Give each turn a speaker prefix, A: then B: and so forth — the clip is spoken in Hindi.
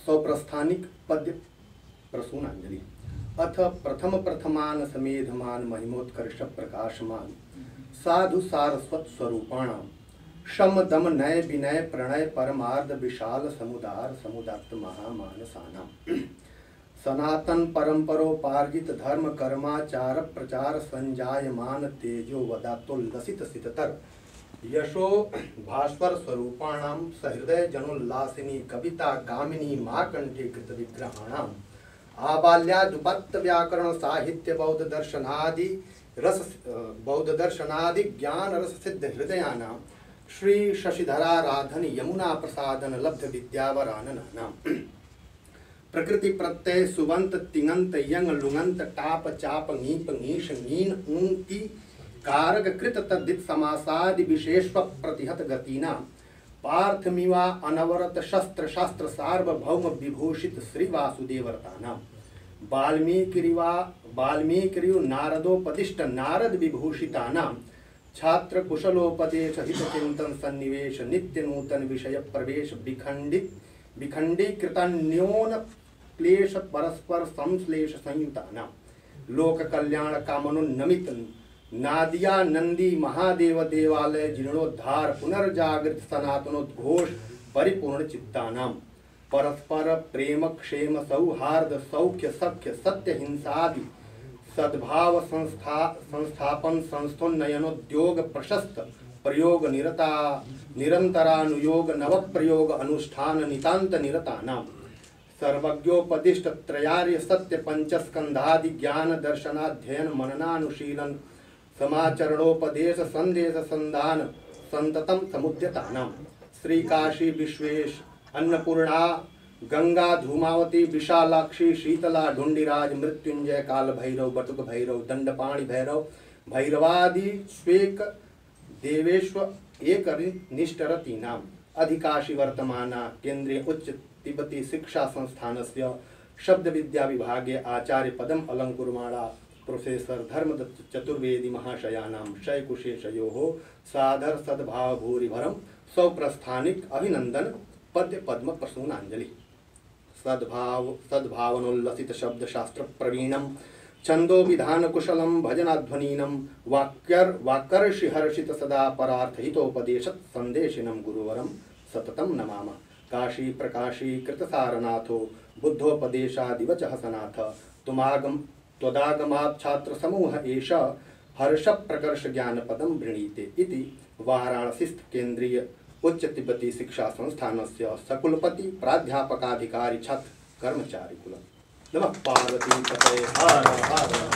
A: सौप्रस्थानिक पद्य प्रसूनांजलि। अथ प्रथम प्रथमान समेधमान महिमोत्कर्ष प्रकाशमान साधु सारस्वत स्वरूपाणां शम दम नय विनय प्रणय परमार्थ विशाल समुदार समुदात्त महामानसानां सनातन परंपरोपार्जित धर्म कर्माचार प्रचार संजायमान तेजो वदातोल्लसित सिततर यशो भास्वर स्वरूपाणां सहृदय जनोल्लासिनी कविता गामिनी महाकंठे कृत विग्रहाणां आबाल्यादुपत्त व्याकरण साहित्य बौद्ध दर्शनादि ज्ञान रस सिद्ध हृदयानां श्री शशिधराराधन यमुना प्रसादन लब्ध विद्यावराननानां प्रकृति प्रत्यय सुबंत तिङंत यंग लुङंत टाप चाप ङीप ङीश ङीन ऊंति कारक कृत तद्धित समासादि विशेषव प्रतिहत गतिना पार्थमिवा अनवरत शस्त्र शास्त्र सार्वभौम विभूषित श्री वासुदेवरतानां वाल्मीकिरिव नारदोपदिष्ट नारद विभूषितानां छात्र कुशलोपदेश हित चिंतन सन्निवेश नित्य नूतन विषय प्रवेश विखंडीकृतान्योन क्लेश परस्पर संश्लेष संयुतानां लोक कल्याण कामनोन्नमित नादिया नंदी महादेव देवालय जीर्णोद्धार पुनर्जागृत सनातनोद्घोष परिपूर्ण चित्तानां परस्पर प्रेम क्षेम सौहार्द सौख्य सख्य सत्य हिंसादि सद्भाव संस्थापन संस्थोन्नयनोद्योग प्रशस्त प्रयोग निरंतरानुयोग नव प्रयोग अनुष्ठान नितांत निरतानां सर्वज्ञोपदिष्ट त्रयार्य सत्य पंचस्कंधादि ज्ञान दर्शनाध्ययन मननानुशीलन समाचरणोपदेश संदेश संधान संततम समुद्यतानां श्री काशी विश्वेश अन्नपूर्णा गंगा धूमावती विशालाक्षी शीतला ढुंडिराज मृत्युंजय काल भैरव बटुक भैरव दंडपाणि भैरव भैरवादि स्वेक देवेश्व एक निष्ठरतीनां अधिकाशी वर्तमाना केंद्रीय उच्च तिब्बती शिक्षा संस्थानस्य शब्द विद्या विभागे आचार्य पदम अलंकुरमाणा प्रोफेसर धर्मदत्त चतुर्वेदी महाशयानां शयकुशेषयोः सादर सद्भाव भूरिभरम सौप्रस्थानिक अभिनंदन पद्य पद्म प्रसूनांजलि। सद्भावनोल्लसित शब्द शास्त्र प्रवीणम छंदो विधान कुशलम भजनाध्वनीनम वाक्कर्षि हर्षित सदा परार्थ हितोपदेशत संदेशिनम गुरुवरम सततम नमामः। काशी प्रकाशी कृतसारनाथो बुद्धोपदेशादिवच हसनाथ त्वदागमात् छात्र समूह एष हर्ष प्रकर्ष ज्ञान पदम वृणीते इति वाराणसीस्थ केंद्रीय उच्च तिब्बती शिक्षा संस्थानस्य सकुलपति प्राध्यापकाधिकारी छात्र कर्मचारी कुलम। नमः पार्वती पतये हर हर